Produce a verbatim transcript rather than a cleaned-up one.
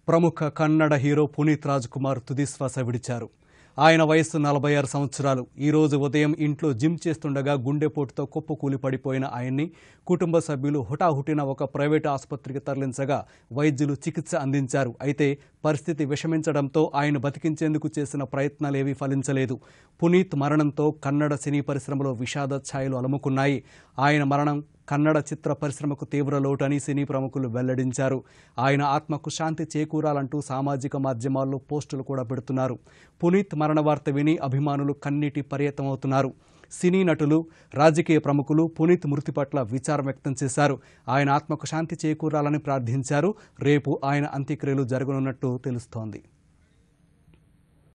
ప్రముఖ కన్నడ హీరో పునీత్ రాజ్ కుమార్ తుదిశ్వాస విడిచారు. ఆయన వయస్సు నలభై ఆరు సంవత్సరాలు. ఈ రోజు ఉదయం ఇంట్లో జిమ్ చేస్తుండగా గుండెపోటుతో కుప్పకూలి పడిపోయిన ఆయన్ని కుటుంబ సభ్యులు హుటాహుటిన ఒక ప్రైవేటు ఆసుపత్రికి తరలించగా వైద్యులు చికిత్స అందించారు. అయితే పరిస్థితి విషమించడంతో ఆయన బతికించేందుకు చేసిన ప్రయత్నాలేవీ ఫలించలేదు. పునీత్ మరణంతో కన్నడ సినీ పరిశ్రమలో విషాద ఛాయలు అలుముకున్నాయి. ఆయన మరణం కన్నడ చిత్ర పరిశ్రమకు తీవ్ర లోటని సినీ ప్రముఖులు వెల్లడించారు. ఆయన ఆత్మకు శాంతి చేకూరాలంటూ సామాజిక మాధ్యమాల్లో పోస్టులు కూడా పెడుతున్నారు. పునీత్ మరణ వార్త విని అభిమానులు కన్నీటి పర్యతమవుతున్నారు. సినీ నటులు, రాజకీయ ప్రముఖులు పునీత్ మృతి పట్ల విచారం వ్యక్తం చేశారు. ఆయన ఆత్మకు శాంతి చేకూరాలని ప్రార్థించారు. రేపు ఆయన అంత్యక్రియలు జరగనున్నట్టు తెలుస్తోంది.